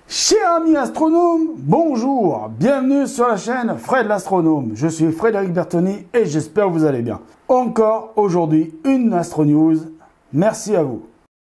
Chers amis astronomes, bonjour, bienvenue sur la chaîne Fred l'astronome. Je suis Frédéric Bertoni et j'espère que vous allez bien. Encore aujourd'hui une Astro News, merci à vous.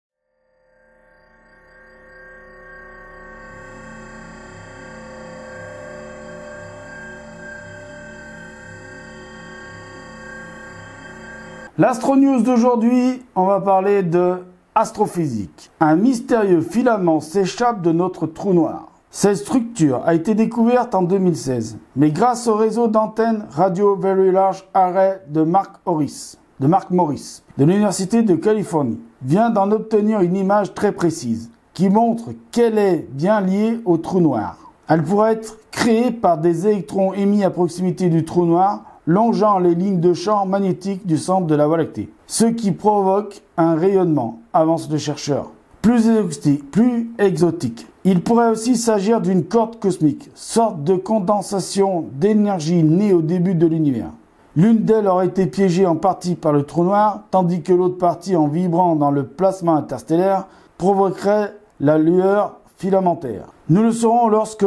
L'Astro News d'aujourd'hui, on va parler de astrophysique. Un mystérieux filament s'échappe de notre trou noir. Cette structure a été découverte en 2016, mais grâce au réseau d'antennes Radio Very Large Array de Mark Morris, de l'Université de Californie, vient d'en obtenir une image très précise qui montre qu'elle est bien liée au trou noir. Elle pourrait être créée par des électrons émis à proximité du trou noir, longeant les lignes de champ magnétique du centre de la Voie lactée, ce qui provoque un rayonnement, avance le chercheur, plus exotique. Il pourrait aussi s'agir d'une corde cosmique, sorte de condensation d'énergie née au début de l'univers. L'une d'elles aurait été piégée en partie par le trou noir, tandis que l'autre partie, en vibrant dans le plasma interstellaire, provoquerait la lueur filamentaire. Nous le saurons lors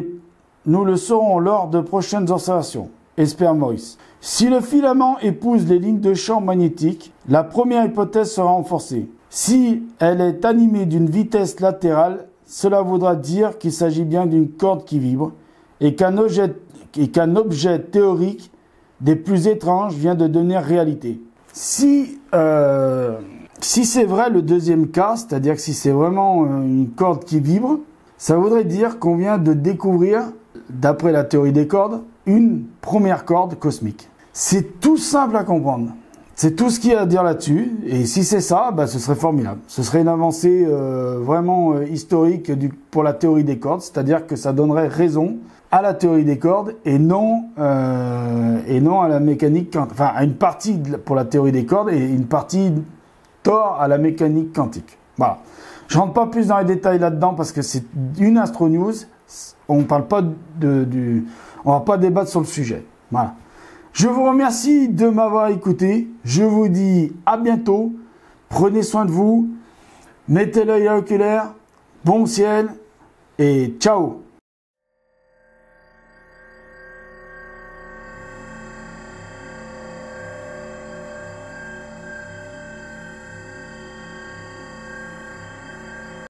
de prochaines observations, espère Morris. Si le filament épouse les lignes de champ magnétique, la première hypothèse sera renforcée. Si elle est animée d'une vitesse latérale, cela voudra dire qu'il s'agit bien d'une corde qui vibre et qu'un objet théorique des plus étranges vient de devenir réalité. Si c'est vrai le deuxième cas, c'est-à-dire que si c'est vraiment une corde qui vibre, ça voudrait dire qu'on vient de découvrir, d'après la théorie des cordes, une première corde cosmique. C'est tout simple à comprendre. C'est tout ce qu'il y a à dire là-dessus. Et si c'est ça, ce serait formidable. Ce serait une avancée vraiment historique pour la théorie des cordes. C'est-à-dire que ça donnerait raison à la théorie des cordes et non à la mécanique quantique. Enfin, à une partie pour la théorie des cordes et une partie tort à la mécanique quantique. Voilà. Je rentre pas plus dans les détails là-dedans parce que c'est une Astro News. On parle pas on va pas débattre sur le sujet. Voilà. Je vous remercie de m'avoir écouté. Je vous dis à bientôt. Prenez soin de vous. Mettez l'œil à l'oculaire. Bon ciel et ciao.